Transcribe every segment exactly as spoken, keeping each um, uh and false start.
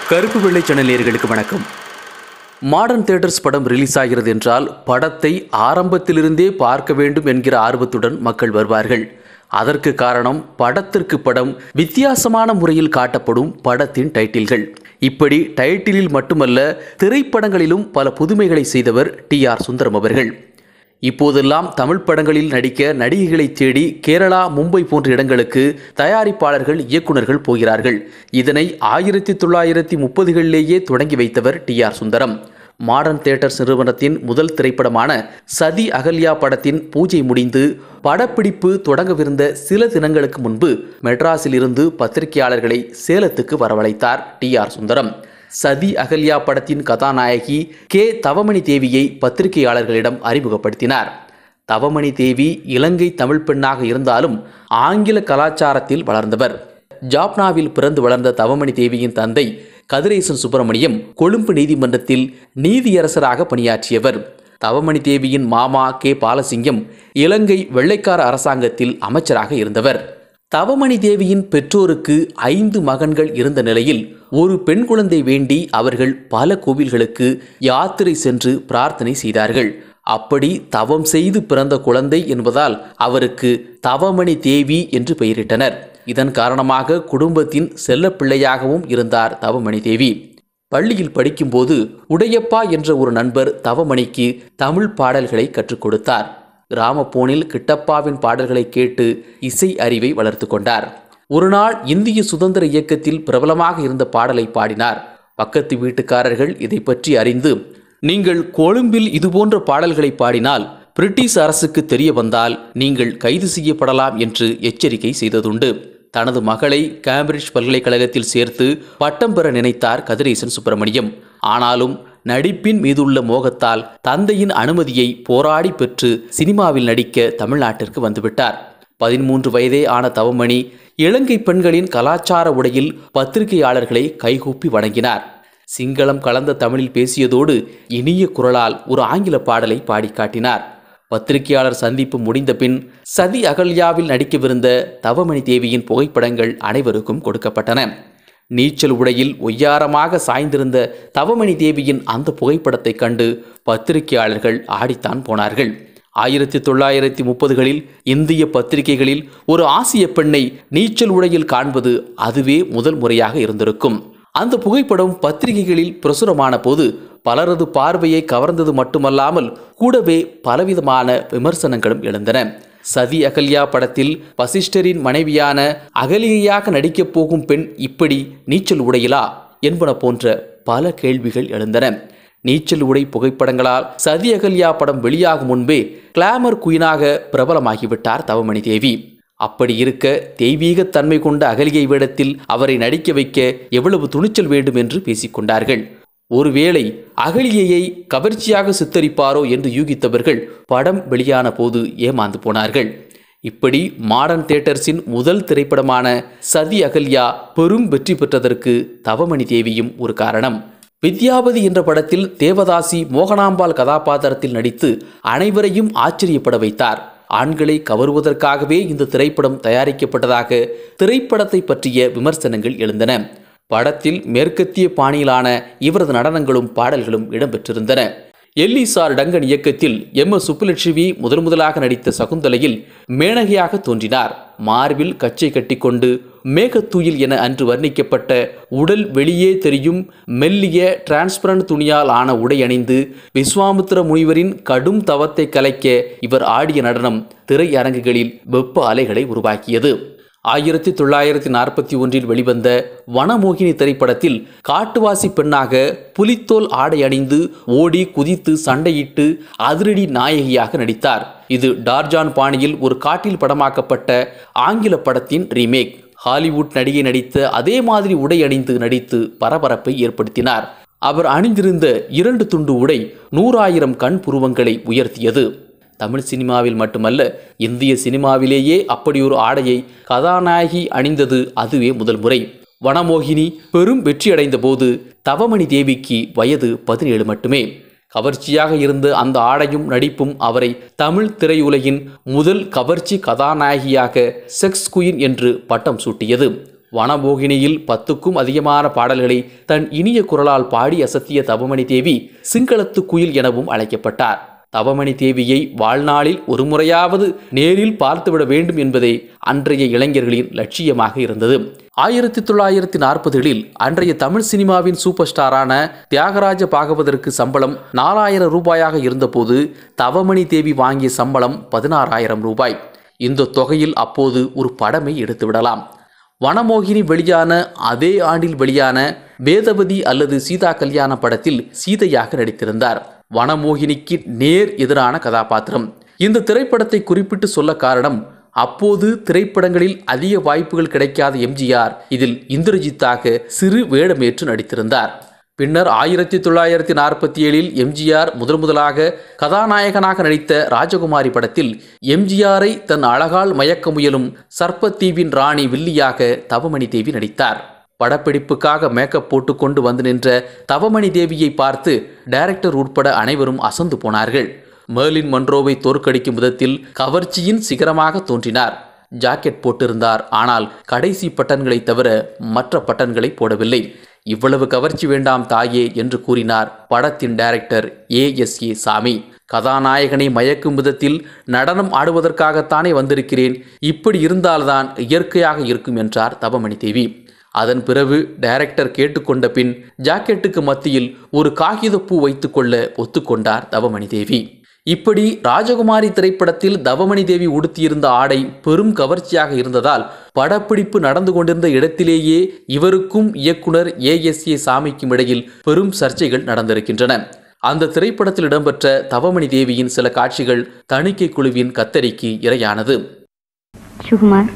கருப்பு வெள்ளை சேனல் நேயர்களுக்கு வணக்கம். மாடர்ன் தியேட்டர்ஸ் படம் ரிலீஸ் ஆகிறது என்றால் படத்தை ஆரம்பத்திலிருந்தே பார்க்க வேண்டும் என்கிற ஆர்வத்துடன் மக்கள் வருவார்கள். அதற்கு காரணம் படத்திற்கு படம் வித்தியாசமான முறையில் காட்டப்படும் படத்தின் டைட்டில்கள். இப்படி டைட்டிலில் மட்டுமல்ல, திரைப்படங்களிலும் பல புதுமைகளை செய்தவர் டி ஆர் சுந்தரம் அவர்கள். இப்போதெல்லாம் தமிழ் படங்களில் நடிக்க நடிகைகளை தேடி கேரளா, மும்பை போன்ற இடங்களுக்கு தயாரிப்பாளர்கள், இயக்குநர்கள் போகிறார்கள். இதனை ஆயிரத்தி தொள்ளாயிரத்தி முப்பதுகளிலேயே தொடங்கி வைத்தவர் T R Sundaram. Modern Theatres நிறுவனத்தின் முதல் திரைப்படமான சதி அகல்யா படத்தின் பூஜை முடிந்து படப்பிடிப்பு தொடங்கவிருந்த சில தினங்களுக்கு முன்பு மெட்ராஸில் இருந்து பத்திரிகையாளர்களை சேலத்துக்கு வரவழைத்தார் டி ஆர் சுந்தரம். சதி அகல்யா படத்தின் கதாநாயகி கே தவமணி தேவியை பத்திரிகையாளர்களிடம் அறிமுகப்படுத்தினார். தவமணி தேவி இலங்கை தமிழ் பெண்ணாக இருந்தாலும் ஆங்கில கலாச்சாரத்தில் வளர்ந்தவர். ஜாப்னாவில் பிறந்து வளர்ந்த தவமணி தேவியின் தந்தை கதிரேசன் சுப்பிரமணியம் கொழும்பு நீதிமன்றத்தில் நீதியரசராக பணியாற்றியவர். தவமணி தேவியின் மாமா கே பாலசிங்கம் இலங்கை வெள்ளைக்கார அரசாங்கத்தில் அமைச்சராக இருந்தவர். தவமணி தேவியின் பெற்றோருக்கு ஐந்து மகன்கள் இருந்த நிலையில் ஒரு பெண் குழந்தை வேண்டி அவர்கள் பல கோவில்களுக்கு யாத்திரை சென்று பிரார்த்தனை செய்தார்கள். அப்படி தவம் செய்து பிறந்த குழந்தை என்பதால் அவருக்கு தவமணி தேவி என்று பெயரிட்டனர். இதன் காரணமாக குடும்பத்தின் செல்லப்பிள்ளையாகவும் இருந்தார் தவமணி தேவி. பள்ளியில் படிக்கும்போது உடையப்பா என்ற ஒரு நண்பர் தவமணிக்கு தமிழ் பாடல்களை கற்றுக் கொடுத்தார். கிராமப்போனில் கிட்டப்பாவின் பாடல்களை கேட்டு இசை அறிவை வளர்த்து கொண்டார். ஒரு நாள் இந்திய சுதந்திர இயக்கத்தில் பிரபலமாக இருந்த பாடலை பாடினார். பக்கத்து வீட்டுக்காரர்கள் இதை பற்றி அறிந்து, நீங்கள் கொழும்பில் இதுபோன்ற பாடல்களை பாடினால் பிரிட்டிஷ் அரசுக்கு தெரிய வந்தால் நீங்கள் கைது செய்யப்படலாம் என்று எச்சரிக்கை செய்ததுண்டு. தனது மகளை கேம்பிரிட்ஜ் பல்கலைக்கழகத்தில் சேர்த்து பட்டம் பெற நினைத்தார் கதிரேசன் சுப்பிரமணியம். ஆனாலும் நடிப்பின் மீதுள்ள மோகத்தால் தந்தையின் அனுமதியை போராடி பெற்று சினிமாவில் நடிக்க தமிழ்நாட்டிற்கு வந்துவிட்டார். பதிமூன்று வயதே ஆன தவமணி இலங்கை பெண்களின் கலாச்சார உடையில் பத்திரிகையாளர்களை கைகூப்பி வணங்கினார். சிங்களம் கலந்த தமிழில் பேசியதோடு இனிய குரலால் ஒரு ஆங்கில பாடலை பாடி காட்டினார். பத்திரிகையாளர் சந்திப்பு முடிந்த பின் சதி அகல்யாவில் நடிக்கவிருந்த தவமணி தேவியின் புகைப்படங்கள் அனைவருக்கும் கொடுக்கப்பட்டன. நீச்சல் உடையில் ஒய்யாரமாக சாய்ந்திருந்த தவமணி தேவியின் அந்த புகைப்படத்தை கண்டு பத்திரிகையாளர்கள் ஆடித்தான் போனார்கள். ஆயிரத்தி தொள்ளாயிரத்தி முப்பதுகளில் இந்திய பத்திரிகைகளில் ஒரு ஆசிய பெண்ணை நீச்சல் உடையில் காண்பது அதுவே முதல் முறையாக இருந்திருக்கும். அந்த புகைப்படம் பத்திரிகைகளில் பிரசுரமான போது பலரது பார்வையை கவர்ந்தது மட்டுமல்லாமல் கூடவே பலவிதமான விமர்சனங்களும் எழுந்தன. சதி அகல்யா படத்தில் வசிஷ்டரின் மனைவியான அகலிகையாக நடிக்கப் போகும் பெண் இப்படி நீச்சல் உடையிலா என்பன போன்ற பல கேள்விகள் எழுந்தன. நீச்சல் உடை புகைப்படங்களால் சதி அகல்யா படம் வெளியாகும் முன்பே கிளாமர் குயினாக பிரபலமாகிவிட்டார் தவமணி தேவி. அப்படி இருக்க தெய்வீகத்தன்மை கொண்ட அகலிகை வேடத்தில் அவரை நடிக்க வைக்க எவ்வளவு துணிச்சல் வேண்டும் என்று பேசிக்கொண்டார்கள். ஒருவேளை அகலிகையை கவர்ச்சியாக சித்தரிப்பாரோ என்று யூகித்தவர்கள் படம் வெளியான போது ஏமாந்து போனார்கள். இப்படி மாடர்ன் தியேட்டர்ஸின் முதல் திரைப்படமான சதி அகல்யா பெரும் வெற்றி பெற்றதற்கு தவமணி தேவியும் ஒரு காரணம். வித்யாபதி என்ற படத்தில் தேவதாசி மோகனாம்பாள் கதாபாத்திரத்தில் நடித்து அனைவரையும் ஆச்சரியப்பட வைத்தார். ஆண்களை கவருவதற்காகவே இந்த திரைப்படம் தயாரிக்கப்பட்டதாக திரைப்படத்தை பற்றிய விமர்சனங்கள் எழுந்தன. படத்தில் மேற்கத்திய பாணியிலான இவரது நடனங்களும் பாடல்களும் இடம்பெற்றிருந்தன. எல்லிசார் டங்கன் இயக்கத்தில் எம் எஸ் சுப்புலட்சுமி முதன் முதலாக நடித்த சகுந்தலையில் மேனகையாக தோன்றினார். மார்பில் கச்சை கட்டிக்கொண்டு மேகத்தூயில் என அன்று வர்ணிக்கப்பட்ட உடல் வெளியே தெரியும் மெல்லிய டிரான்ஸ்பரண்ட் துணியால் ஆன உடை அணிந்து விஸ்வாமித்திர முனிவரின் கடும் தவத்தை கலைக்க இவர் ஆடிய நடனம் திரையரங்குகளில் வெப்ப அலைகளை உருவாக்கியது. ஆயிரத்தி தொள்ளாயிரத்தி நாற்பத்தி ஒன்றில் வெளிவந்த வனமோகினி திரைப்படத்தில் காட்டுவாசி பெண்ணாக புலித்தோல் ஆடை அணிந்து ஓடி குதித்து சண்டையிட்டு அதிரடி நாயகியாக நடித்தார். இது டார்ஜான் பாணியில் ஒரு காட்டில் படமாக்கப்பட்ட ஆங்கில படத்தின் ரீமேக். ஹாலிவுட் நடிகை நடித்த அதே மாதிரி உடை அணிந்து நடித்து பரபரப்பை ஏற்படுத்தினார். அவர் அணிந்திருந்த இரண்டு துண்டு உடை நூறாயிரம் கண் புருவங்களை உயர்த்தியது. தமிழ் சினிமாவில் மட்டுமல்ல, இந்திய சினிமாவிலேயே அப்படியொரு ஆடையை கதாநாயகி அணிந்தது அதுவே முதல் முறை. வனமோகினி பெரும் வெற்றியடைந்த போது தவமணி தேவிக்கு வயது பதினேழு மட்டுமே. கவர்ச்சியாக இருந்த அந்த ஆடையும் நடிப்பும் அவரை தமிழ் திரையுலகின் முதல் கவர்ச்சி கதாநாயகியாக செக்ஸ் குயின் என்று பட்டம் சூட்டியது. வனமோகினியில் பத்துக்கும் அதிகமான பாடல்களை தன் இனிய குரலால் பாடி அசத்திய தவமணி தேவி சிங்களத்து குயில் எனவும் அழைக்கப்பட்டார். தவமணி தேவியை வாழ்நாளில் ஒரு முறையாவது நேரில் பார்த்துவிட வேண்டும் என்பதே அன்றைய இளைஞர்களின் லட்சியமாக இருந்தது. ஆயிரத்தி தொள்ளாயிரத்தி நாற்பதுகளில் அன்றைய தமிழ் சினிமாவின் சூப்பர் ஸ்டாரான தியாகராஜ பாகவதற்கு சம்பளம் நாலாயிரம் ரூபாயாக இருந்தபோது தவமணி தேவி வாங்கிய சம்பளம் பதினாறாயிரம் ரூபாய். இந்த தொகையில் அப்போது ஒரு படமே எடுத்துவிடலாம். வனமோகினி வெளியான அதே ஆண்டில் வெளியான வேதவதி அல்லது சீதா கல்யாண படத்தில் சீதையாக நடித்திருந்தார். வனமோகினிக்கு நேர் எதிரான கதாபாத்திரம். இந்த திரைப்படத்தை குறிப்பிட்டு சொல்ல காரணம், அப்போது திரைப்படங்களில் அதிக வாய்ப்புகள் கிடைக்காத எம்ஜிஆர் இதில் இந்திரஜித்தாக சிறு வேடமேற்று நடித்திருந்தார். பின்னர் ஆயிரத்தி தொள்ளாயிரத்தி நாற்பத்தி ஏழில் எம்ஜிஆர் முதன் முதலாக கதாநாயகனாக நடித்த ராஜகுமாரி படத்தில் எம்ஜிஆரை தன் அழகால் மயக்க முயலும் சர்ப்பத்தீவின் ராணி வில்லியாக தவமணி தேவி நடித்தார். படப்பிடிப்புக்காக மேக்கப் போட்டு கொண்டு வந்து நின்ற தவமணி தேவியை பார்த்து டைரக்டர் உட்பட அனைவரும் அசந்து போனார்கள். மெர்லின் மன்ரோவை தோற்கடிக்கும் விதத்தில் கவர்ச்சியின் சிகரமாக தோன்றினார். ஜாக்கெட் போட்டிருந்தார், ஆனால் கடைசி பட்டன்களை தவிர மற்ற பட்டன்களை போடவில்லை. இவ்வளவு கவர்ச்சி வேண்டாம் தாயே என்று கூறினார் படத்தின் டைரக்டர் ஏ எஸ் ஏ சாமி. கதாநாயகனை மயக்கும் விதத்தில் நடனம் ஆடுவதற்காகத்தானே வந்திருக்கிறேன், இப்படி இருந்தால்தான் இயற்கையாக இருக்கும் என்றார் தவமணி தேவி. அதன் பிறகு டைரக்டர் கேட்டுக்கொண்ட பின் ஜாக்கெட்டுக்கு மத்தியில் ஒரு காகித பூ வைத்துக்கொள்ள ஒத்துக்கொண்டார் தவமணி தேவி. இப்படி ராஜகுமாரி திரைப்படத்தில் தவமணி தேவி உடுத்தியிருந்த ஆடை பெரும் கவர்ச்சியாக இருந்ததால் படப்பிடிப்பு நடந்து கொண்டிருந்த இடத்திலேயே இவருக்கும் இயக்குனர் ஏ எஸ் ஏ சாமிக்கும் இடையில் பெரும் சர்ச்சைகள் நடந்திருக்கின்றன. அந்த திரைப்படத்தில் இடம்பெற்ற தவமணி தேவியின் சில காட்சிகள் தணிக்கை குழுவின் கத்தரிக்கு இரையானது. சுகுமார்,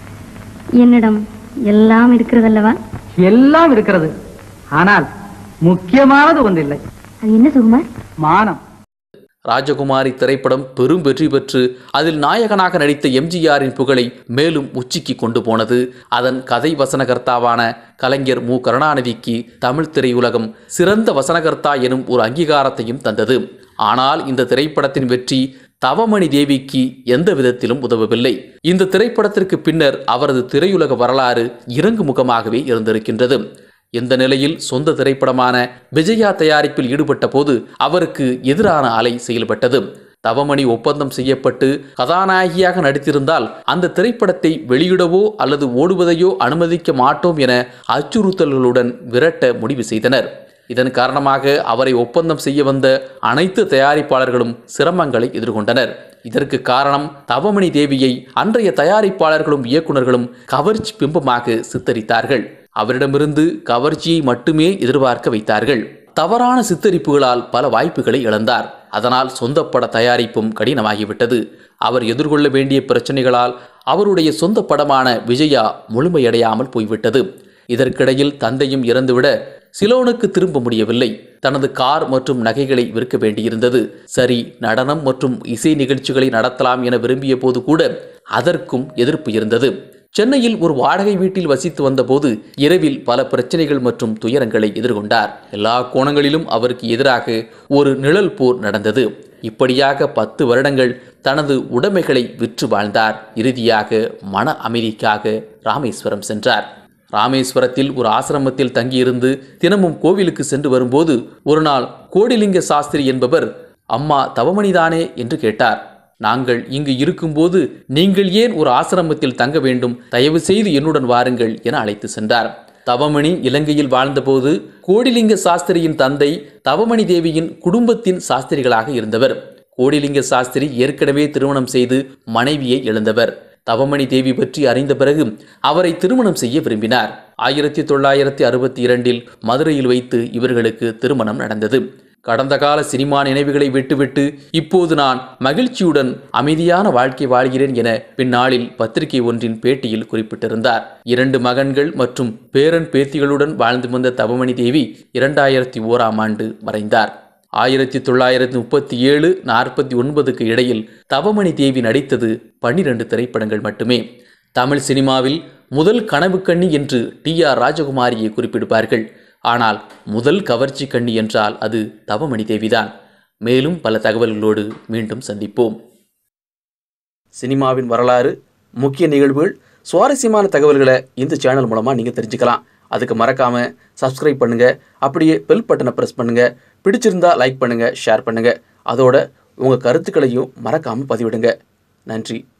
என்னிடம் எல்லாம் இருக்கிறதல்லவா? எல்லாம் இருக்கிறது, ஆனால் முக்கியமானது ஒன்றில்லை. அது என்ன சுகுமார்? மானம். ராஜகுமாரி திரைப்படம் பெரும் வெற்றி பெற்று அதில் நாயகனாக நடித்த எம்ஜிஆரின் புகழை மேலும் உச்சிக்கு கொண்டு போனது. அதன் கதை வசனகர்த்தாவான கலைஞர் மு கருணாநிதிக்கு தமிழ் திரையுலகம் சிறந்த வசனகர்த்தா எனும் ஒரு அங்கீகாரத்தையும் தந்தது. ஆனால் இந்த திரைப்படத்தின் வெற்றி தவமணி தேவிக்கு எந்த விதத்திலும் உதவவில்லை. இந்த திரைப்படத்திற்கு பின்னர் அவரது திரையுலக வரலாறு இறங்கு முகமாகவே இருந்திருக்கின்றது. இந்த நிலையில் சொந்த திரைப்படமான விஜயா தயாரிப்பில் ஈடுபட்ட போது அவருக்கு எதிரான அலை செயல்பட்டது. தவமணி ஒப்பந்தம் செய்யப்பட்டு கதாநாயகியாக நடித்திருந்தால் அந்த திரைப்படத்தை வெளியிடவோ அல்லது ஓடுவதையோ அனுமதிக்க மாட்டோம் என அச்சுறுத்தல்களுடன் விரட்ட முடிவு செய்தனர். இதன் காரணமாக அவரை ஒப்பந்தம் செய்ய வந்த அனைத்து தயாரிப்பாளர்களும் சிரமங்களை எதிர்கொண்டனர். இதற்கு காரணம் தவமணி தேவியை அன்றைய தயாரிப்பாளர்களும் இயக்குநர்களும் கவர்ச்சி பிம்பமாக சித்தரித்தார்கள். அவரிடமிருந்து கவர்ச்சியை மட்டுமே எதிர்பார்க்க வைத்தார்கள். தவறான சித்தரிப்புகளால் பல வாய்ப்புகளை இழந்தார். அதனால் சொந்த பட தயாரிப்பும் கடினமாகிவிட்டது. அவர் எதிர்கொள்ள வேண்டிய பிரச்சனைகளால் அவருடைய சொந்த படமான விஜயா முழுமையடையாமல் போய்விட்டது. இதற்கிடையில் தந்தையும் இறந்துவிட சிலோனுக்கு திரும்ப முடியவில்லை. தனது கார் மற்றும் நகைகளை விற்க வேண்டியிருந்தது. சரி, நடனம் மற்றும் இசை நிகழ்ச்சிகளை நடத்தலாம் என விரும்பிய போது கூட அதற்கும் எதிர்ப்பு இருந்தது. சென்னையில் ஒரு வாடகை வீட்டில் வசித்து வந்தபோது இரவில் பல பிரச்சனைகள் மற்றும் துயரங்களை எதிர்கொண்டார். எல்லா கோணங்களிலும் அவருக்கு எதிராக ஒரு நிழல் போர் நடந்தது. இப்படியாக பத்து வருடங்கள் தனது உடைமைகளை விற்று வாழ்ந்தார். இறுதியாக மன அமைதிக்காக ராமேஸ்வரம் சென்றார். ராமேஸ்வரத்தில் ஒரு ஆசிரமத்தில் தங்கியிருந்து தினமும் கோவிலுக்கு சென்று வரும்போது ஒரு நாள் கோடிலிங்க சாஸ்திரி என்பவர், அம்மா தவமணிதானே என்று கேட்டார். நாங்கள் இங்கு இருக்கும்போது நீங்கள் ஏன் ஒரு ஆசிரமத்தில் தங்க வேண்டும், தயவு செய்து என்னுடன் வாருங்கள் என அழைத்து சென்றார். தவமணி இலங்கையில் வாழ்ந்தபோது கோடிலிங்க சாஸ்திரியின் தந்தை தவமணி தேவியின் குடும்பத்தின் சாஸ்திரிகளாக இருந்தவர். கோடிலிங்க சாஸ்திரி ஏற்கனவே திருமணம் செய்து மனைவியை இழந்தவர். தவமணி தேவி பற்றி அறிந்த பிறகு அவரை திருமணம் செய்ய விரும்பினார். ஆயிரத்தி தொள்ளாயிரத்தி அறுபத்தி இரண்டில் மதுரையில் வைத்து இவர்களுக்கு திருமணம் நடந்தது. கடந்த கால சினிமா நினைவுகளை விட்டுவிட்டு இப்போது நான் மகிழ்ச்சியுடன் அமைதியான வாழ்க்கை வாழ்கிறேன் என பின்னாளில் பத்திரிகை ஒன்றின் பேட்டியில் குறிப்பிட்டிருந்தார். இரண்டு மகன்கள் மற்றும் பேரன் பேத்திகளுடன் வாழ்ந்து வந்த தவமணி தேவி இரண்டாயிரத்தி ஓராம் ஆண்டு மறைந்தார். ஆயிரத்தி தொள்ளாயிரத்தி முப்பத்தி ஏழு நாற்பத்தி ஒன்பதுக்கு இடையில் தவமணி தேவி நடித்தது பன்னிரண்டு திரைப்படங்கள் மட்டுமே. தமிழ் சினிமாவில் முதல் கனவு கண்ணி என்று டி ஆர் ராஜகுமாரியை குறிப்பிடுவார்கள். ஆனால் முதல் கவர்ச்சி கண்ணி என்றால் அது தவமணி தேவிதான். மேலும் பல தகவல்களோடு மீண்டும் சந்திப்போம். சினிமாவின் வரலாறு, முக்கிய நிகழ்வுகள் சுவாரஸ்யமான தகவல்களை இந்த சேனல் மூலமாக நீங்கள் தெரிஞ்சுக்கலாம். அதுக்கு மறக்காமல் சப்ஸ்கிரைப் பண்ணுங்கள், அப்படியே பெல் பட்டனை ப்ரெஸ் பண்ணுங்கள். பிடிச்சிருந்தா லைக் பண்ணுங்கள், ஷேர் பண்ணுங்கள். அதோட உங்கள் கருத்துக்களையும் மறக்காமல் பதிவிடுங்க. நன்றி.